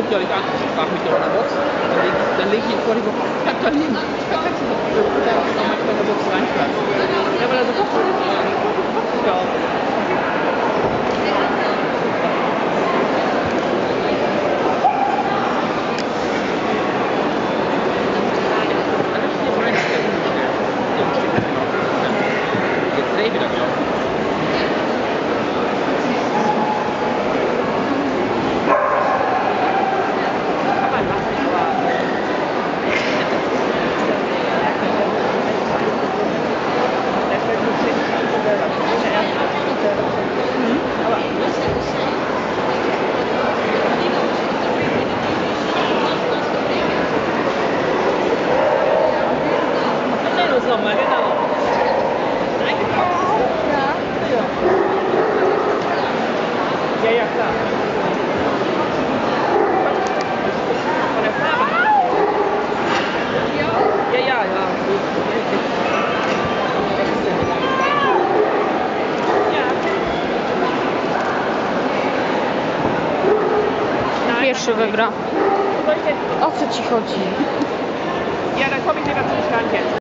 guckt ihr euch an, ich frage mich doch in der Box, dann leg ich ihn vor die Box. Katalin, da kannst du doch nochmal in der Box reinschlagen. Ja, weil er so Box ist. Ja. Wieder gelaufen. Nochmal, genau. Ja, ja, klar. Von der Farbe. Ja, ja, ja. Pierwszy wygra. O co ci chodzi? Ja, dann komme ich lieber zum Stand jetzt.